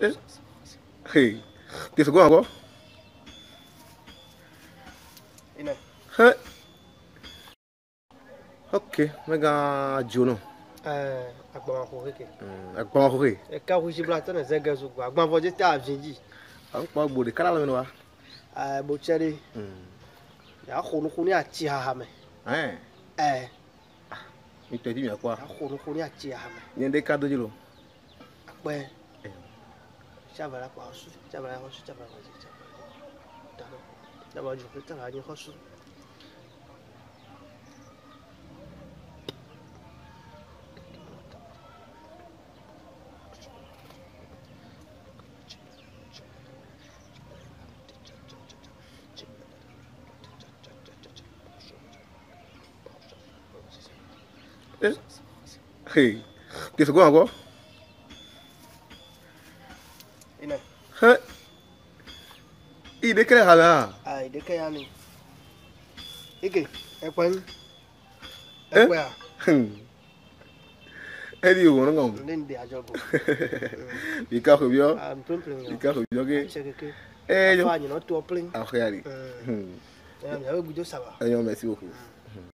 Hey, qu'est-ce qu'on a encore? Ok, mais gars, Jono. Agbanwe. E ka wuji blata na zega zo gba agbanwo je ta avinji. An pa bo de kala la wa. Bo chere. Ya khonu ati ha me. Mi te di mi akwa. Ya khonu ati ha me. Ni de cadeau jilo. Ape. Chabala kwa su, chabala kwa su, chabala kwa su. Dalo. Daba ju pe ta la ni kwa su. Hey, qu'est-ce qu'on a encore? Il est quelle heure? Ah, il est quelle année? Ike, ekwen. Ekwa. Edi o won ngam. Ndende ajobo. Ika ko bio. Ah, mplumplum. Ika ko bio ke. Chekeke. Yo. Fa ni no to plin. Ah, regarde. Ya gudo saba. Merci beaucoup.